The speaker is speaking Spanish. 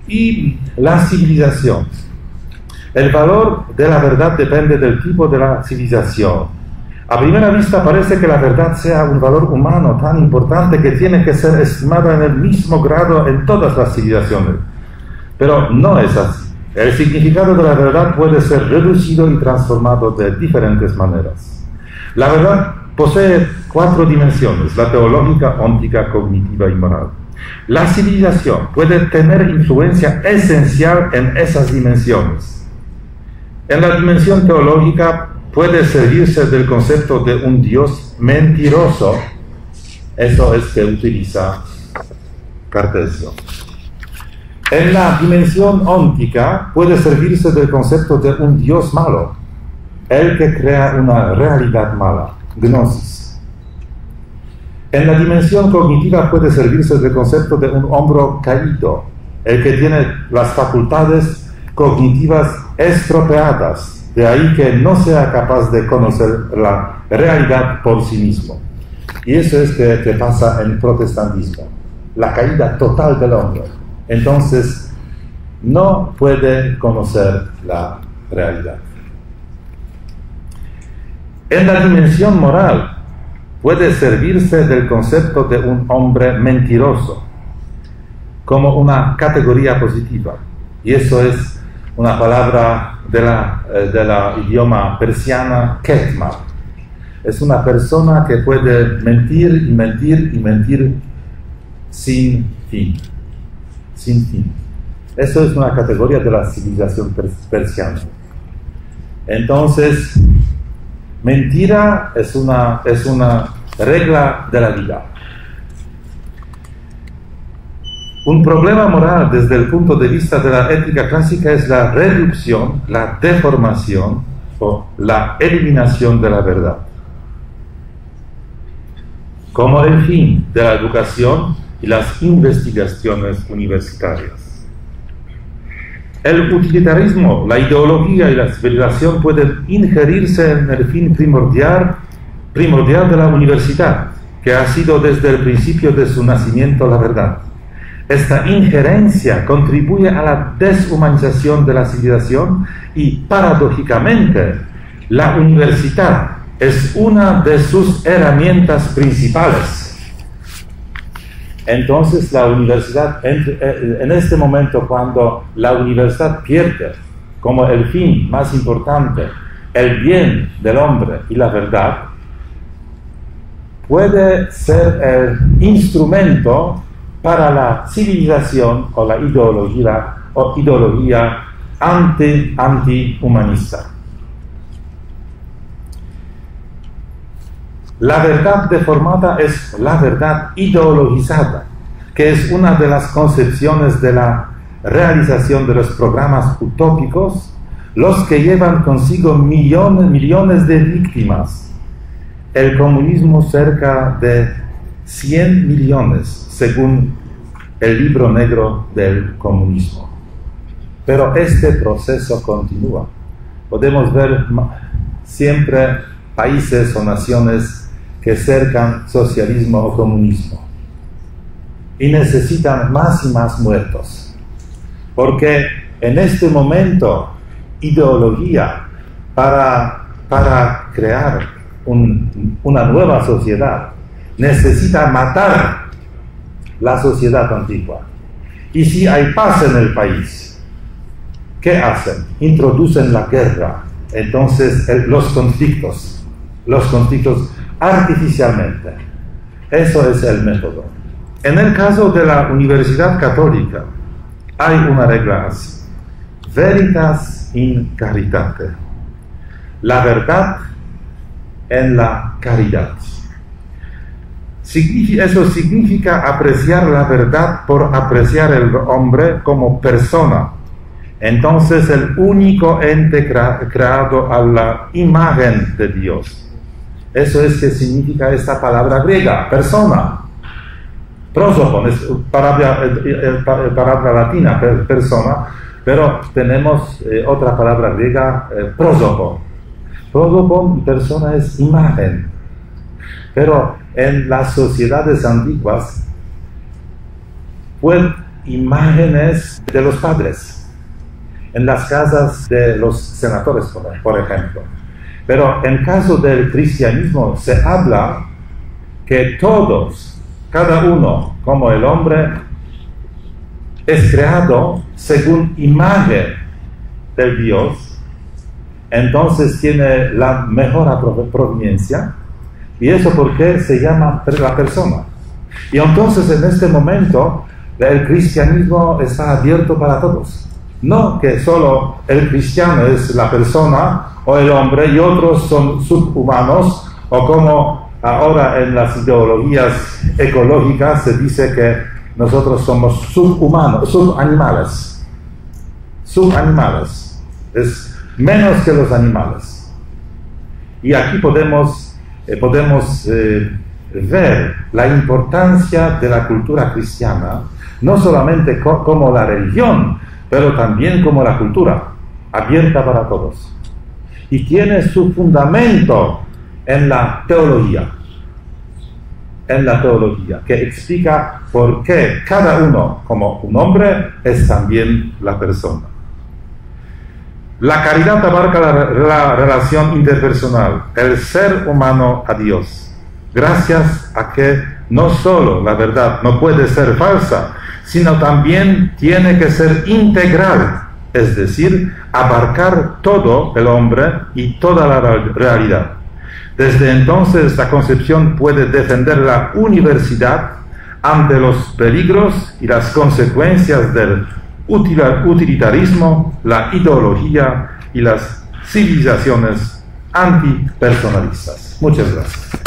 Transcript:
Y la civilización. El valor de la verdad depende del tipo de la civilización. A primera vista parece que la verdad sea un valor humano tan importante que tiene que ser estimado en el mismo grado en todas las civilizaciones. Pero no es así. El significado de la verdad puede ser reducido y transformado de diferentes maneras. La verdad posee 4 dimensiones: la teológica, óntica, cognitiva y moral. La civilización puede tener influencia esencial en esas dimensiones. En la dimensión teológica puede servirse del concepto de un Dios mentiroso. Eso es que utiliza Cartesio. En la dimensión óntica puede servirse del concepto de un Dios malo, el que crea una realidad mala, gnosis. En la dimensión cognitiva puede servirse del concepto de un hombre caído, el que tiene las facultades cognitivas estropeadas, de ahí que no sea capaz de conocer la realidad por sí mismo. Y eso es que pasa en el protestantismo, la caída total del hombre. Entonces, no puede conocer la realidad. En la dimensión moral, puede servirse del concepto de un hombre mentiroso como una categoría positiva. Y eso es una palabra de la idioma persiana, ketma. Es una persona que puede mentir y mentir y mentir sin fin. Sin fin. Eso es una categoría de la civilización persiana. Entonces, mentira es una regla de la vida. Un problema moral desde el punto de vista de la ética clásica es la reducción, la deformación o la eliminación de la verdad. Como el fin de la educación y las investigaciones universitarias. El utilitarismo, la ideología y la civilización pueden ingerirse en el fin primordial de la universidad, que ha sido desde el principio de su nacimiento la verdad. Esta injerencia contribuye a la deshumanización de la civilización y, paradójicamente, la universidad es una de sus herramientas principales. Entonces la universidad, en este momento cuando la universidad pierde como el fin más importante el bien del hombre y la verdad, puede ser el instrumento para la civilización o la ideología antihumanista. La verdad deformada es la verdad ideologizada, que es una de las concepciones de la realización de los programas utópicos, los que llevan consigo millones de víctimas. El comunismo cerca de 100 millones, según el libro negro del comunismo. Pero este proceso continúa. Podemos ver siempre países o naciones que cercan socialismo o comunismo y necesitan más y más muertos, porque en este momento ideología para crear una nueva sociedad necesita matar la sociedad antigua. Y si hay paz en el país, ¿qué hacen? Introducen la guerra. Entonces los conflictos artificialmente. Eso es el método. En el caso de la Universidad Católica hay una regla así: veritas in caritate, la verdad en la caridad. Eso significa apreciar la verdad por apreciar el hombre como persona. Entonces el único ente creado a la imagen de Dios. Eso es que significa esta palabra griega, persona. Prosopon es palabra latina, persona, pero tenemos otra palabra griega, prosopon. Prosopon, persona, es imagen. Pero en las sociedades antiguas imágenes de los padres en las casas de los senadores, por ejemplo. Pero en caso del cristianismo se habla que todos, cada uno, como el hombre, es creado según imagen del Dios, entonces tiene la mejor proveniencia, y eso porque se llama la persona. Y entonces en este momento el cristianismo está abierto para todos. No que solo el cristiano es la persona o el hombre y otros son subhumanos, o como ahora en las ideologías ecológicas se dice que nosotros somos subhumanos, subanimal, es menos que los animales. Y aquí podemos ver la importancia de la cultura cristiana, no solamente como la religión, pero también como la cultura, abierta para todos. Y tiene su fundamento en la teología, que explica por qué cada uno, como un hombre, es también la persona. La caridad abarca la relación interpersonal, el ser humano a Dios, gracias a que no solo la verdad no puede ser falsa, sino también tiene que ser integral, es decir, abarcar todo el hombre y toda la realidad. Desde entonces la concepción puede defender la universalidad ante los peligros y las consecuencias del utilitarismo, la ideología y las civilizaciones antipersonalistas. Muchas gracias.